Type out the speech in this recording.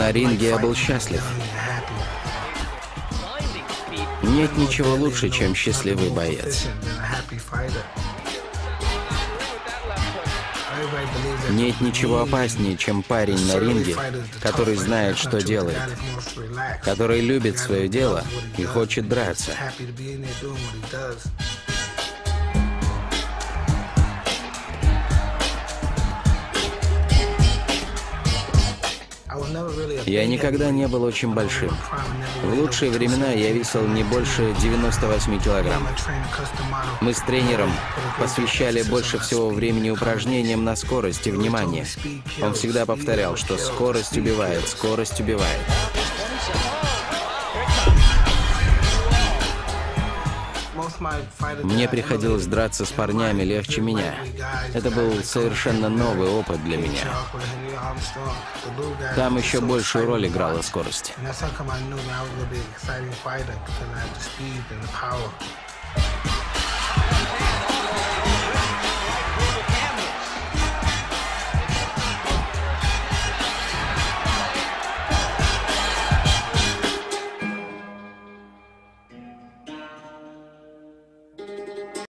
На ринге я был счастлив. Нет ничего лучше, чем счастливый боец. Нет ничего опаснее, чем парень на ринге, который знает, что делает, который любит свое дело и хочет драться. Я никогда не был очень большим. В лучшие времена я весил не больше 98 килограмм. Мы с тренером посвящали больше всего времени упражнениям на скорость и внимание. Он всегда повторял, что скорость убивает, скорость убивает. Мне приходилось драться с парнями легче меня. Это был совершенно новый опыт для меня. Там еще большую роль играла скорость.